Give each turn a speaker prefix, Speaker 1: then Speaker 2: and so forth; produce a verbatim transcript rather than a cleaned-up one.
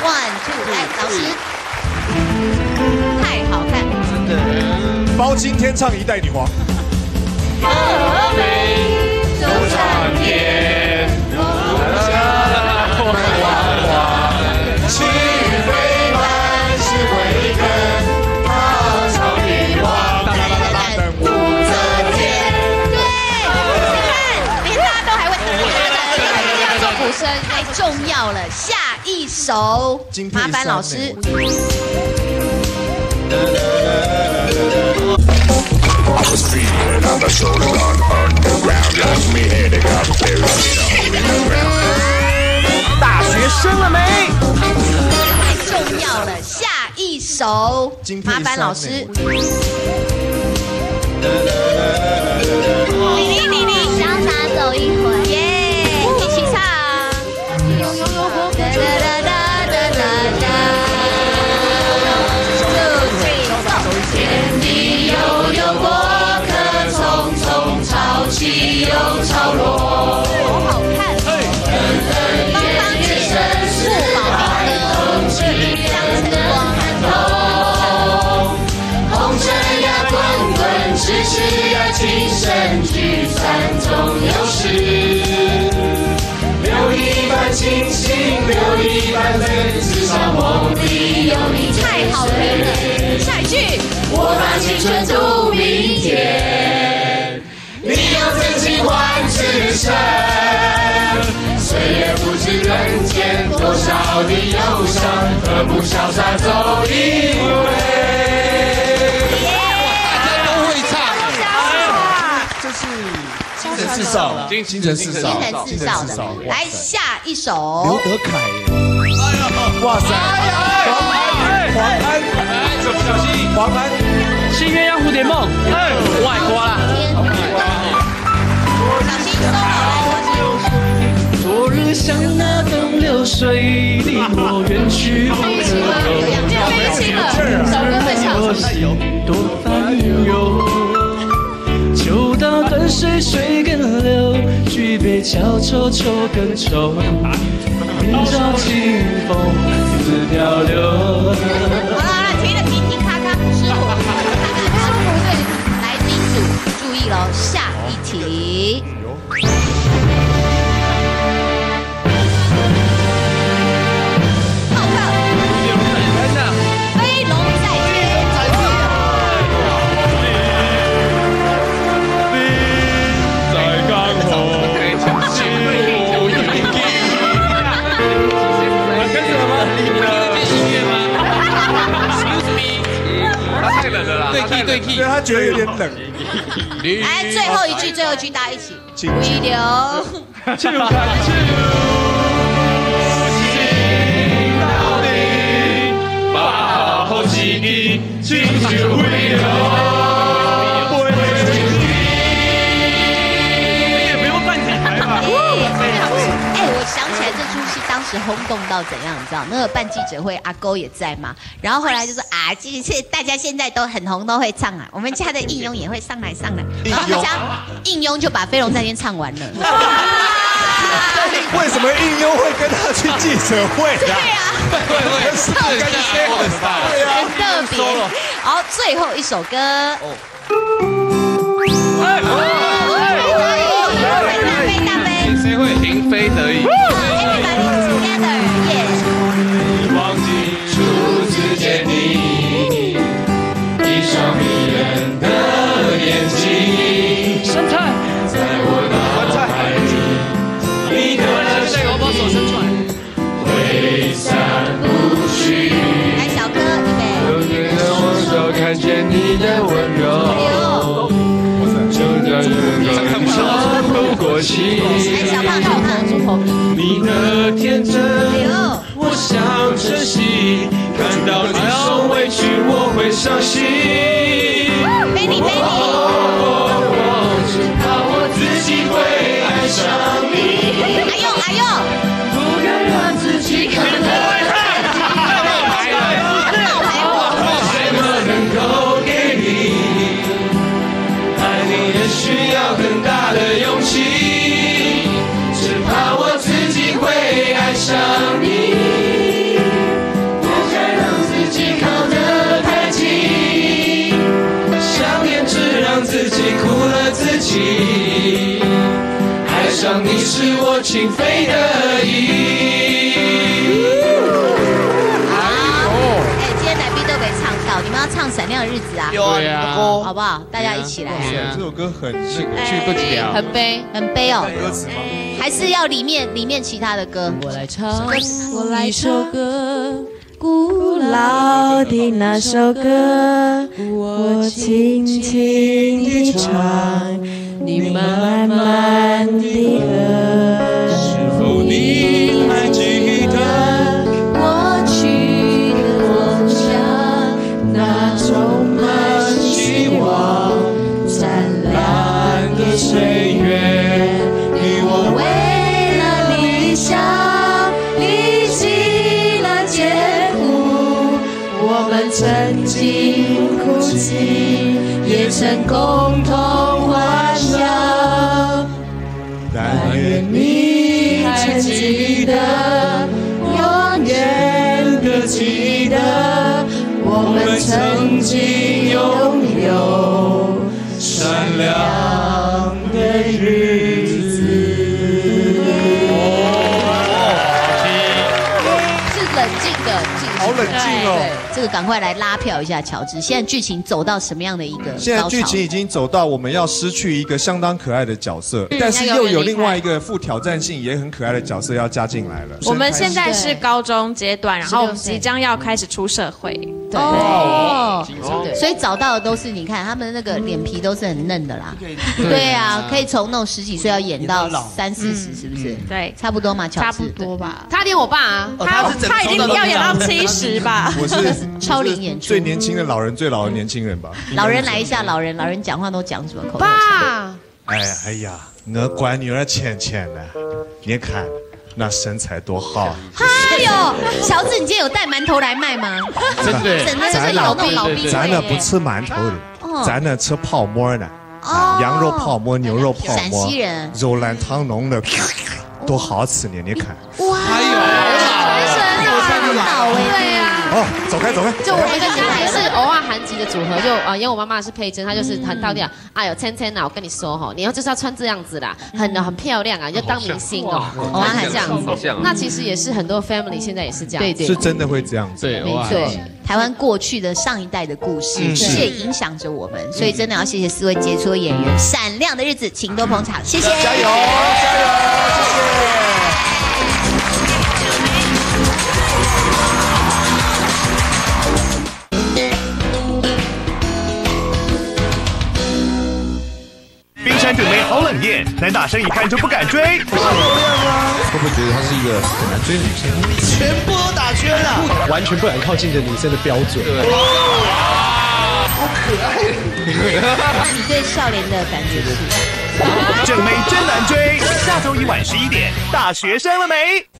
Speaker 1: One Two， 来，老师，太好看，
Speaker 2: 真的。包青天唱一代女皇。
Speaker 1: 峨眉走上天，龙虾混娃娃，
Speaker 3: 去非凡是慧根，他朝帝王，武则天。
Speaker 1: 对，你看，连大家都还会，叫做鼓声，太重要了。下一首，麻烦老师。
Speaker 4: I was feeling on the shoulder on underground. Lost me head, I got buried in a hole in the ground.
Speaker 5: 大学生了没？
Speaker 1: 太重要了，下一首，麻烦老师。李玲，李玲，潇洒走一回，耶，一起唱。
Speaker 3: 起又潮落，
Speaker 1: 好好看，方方正正是宝的相成光，
Speaker 3: 红尘呀滚滚，世事呀情深聚散总有时，留一半清醒，留一半泪，至少梦里有你。
Speaker 1: 太好听了，下一句，
Speaker 3: 我把青春度明天。你用真情换此生，岁月不知人间多少的忧伤，何不潇洒走一回？
Speaker 6: 大家都会唱，
Speaker 2: 这是
Speaker 6: 精神四少，
Speaker 2: 精神四少，
Speaker 1: 精神四少的。来下一首，
Speaker 2: 刘德凯。哇塞！黄安，小心！黄安，
Speaker 5: 新鸳鸯蝴蝶梦，哎，外挂啦。
Speaker 1: 小心收好来，
Speaker 5: 昨日像那东流水，离我远去不可留。
Speaker 1: 飞起了，小哥会唱。
Speaker 5: 多烦忧，秋到断水水更流，举杯浇愁愁更愁，明朝清风自飘流。
Speaker 1: 好了好了，停了停停，咔咔，师傅，师傅对，来宾组注意喽，下一题。
Speaker 2: 对 key， 他觉得有点冷。
Speaker 1: 来，最后一句，最后一句，大家一起。回流。
Speaker 5: 就看就情到底，把好几滴情就回流。也不用半几排吧。
Speaker 1: 哎，我想起来这出戏当时轰动到怎样，你知道？那个办记者会，阿勾也在嘛。然后后来就说啊，这是大家现在都很红，都会唱啊。我们家的应用也会上来上来，然后我们家应用就把《飞龙在天》唱完了。
Speaker 2: 为什么应用会跟他去记者会啊？
Speaker 1: 对啊，
Speaker 6: 会会会，
Speaker 2: 是跟谁很大？对啊，
Speaker 1: 很特别。然后最后一首歌。
Speaker 6: 谁会停飞得已？
Speaker 1: Everybody together， 耶！
Speaker 3: 忘记初次见你，一双迷人的眼睛，
Speaker 5: 生菜
Speaker 3: 在我脑海里，你的身影挥散不去。
Speaker 1: 来，小哥，预备。
Speaker 3: 有你的双手，看见你的温柔。就在这个长不过期。
Speaker 1: 来，小胖，小胖，猪头。
Speaker 3: 你的天真，我想珍惜。看到你受委屈，我会伤心。
Speaker 1: 背你，背你。
Speaker 3: 只怕我自己会爱上你。
Speaker 1: 阿用，阿用。
Speaker 3: 不敢让自己看得太太什么能够给你？爱你也需要很大的勇气。只怕我自己会爱上你。
Speaker 5: 情非得已。
Speaker 1: 好，哎，今天来宾都没唱到，你们要唱《闪亮的日子》啊？
Speaker 6: 对啊，
Speaker 1: 好不好？大家一起来。
Speaker 2: 这首歌很那个
Speaker 6: 去不了，
Speaker 7: 很悲，
Speaker 1: 很悲哦。
Speaker 2: 歌词吗？
Speaker 1: 还是要里面里面其他的歌？
Speaker 7: 我来唱，我来首歌。古老的那首歌，我轻轻地唱，你慢慢地和。
Speaker 5: 是否你还记得
Speaker 7: 过去的梦想，那充满希望灿烂的岁月，你我为了理想历尽了艰苦，我们曾经哭泣，也曾共同欢笑。但愿你还记得，永远的记得，我们曾经拥有闪亮的日子。
Speaker 1: 是冷静的进行，
Speaker 2: 好冷静哦。
Speaker 1: 这个赶快来拉票一下，乔治。现在剧情走到什么样的一个？
Speaker 2: 现在剧情已经走到我们要失去一个相当可爱的角色，但是又有另外一个富挑战性也很可爱的角色要加进来了。
Speaker 8: 我们现在是高中阶段，然后我们即将要开始出社会。
Speaker 1: 对哦，所以找到的都是你看他们那个脸皮都是很嫩的啦。对啊，可以从那种十几岁要演到三四十，是不是？
Speaker 8: 对，
Speaker 1: 差不多嘛，乔治。
Speaker 8: 差不多吧。
Speaker 7: 他连我爸啊，
Speaker 8: 他他已经要演到七十吧。
Speaker 2: 我是
Speaker 1: 超龄演出
Speaker 2: 最年轻的老人，最老的年轻人吧。
Speaker 1: 老人来一下，老人老人讲话都讲什么口头禅？
Speaker 7: 爸，
Speaker 2: 哎呀哎呀，我管女儿倩倩呢，你看那身材多好。
Speaker 1: 哎呦，乔治，你今天有带馒头来卖吗？
Speaker 6: 真的，
Speaker 1: 整个就是老那种老兵。
Speaker 2: 咱那不吃馒头的，咱那吃泡馍的，羊肉泡馍、牛肉泡馍，
Speaker 1: 陕西人，
Speaker 2: 肉烂汤浓的，多好吃呢！你看。
Speaker 1: 哇，
Speaker 6: 还有
Speaker 1: 很好哎，对呀。
Speaker 2: 哦，走开走开。
Speaker 7: 就我们家也是偶尔韩籍的组合，就啊，因为我妈妈是佩珍，她就是很到底啊，哎呦，芊芊啊，我跟你说哈，你要就是要穿这样子啦，很很漂亮啊，你就当明星哦，偶尔还这样子。那其实也是很多 family 现在也是这样，
Speaker 1: 对对，
Speaker 2: 是真的会这样子。
Speaker 6: 对，
Speaker 1: 没错。台湾过去的上一代的故事，其实也影响着我们，所以真的要谢谢四位杰出的演员，闪亮的日子，请多捧场，谢谢，
Speaker 2: 加油，加油，谢谢。
Speaker 9: 冰山准备好冷艳，男大生一看就不敢追。
Speaker 2: 会不会觉得她是一个很难追的女生？
Speaker 5: 全部都打圈了，
Speaker 10: 完全不敢靠近的女生的标准。
Speaker 2: 好可爱。
Speaker 1: 那你对笑脸的感觉是？
Speaker 9: 正妹真难追，下周一晚十一点，大学生了没？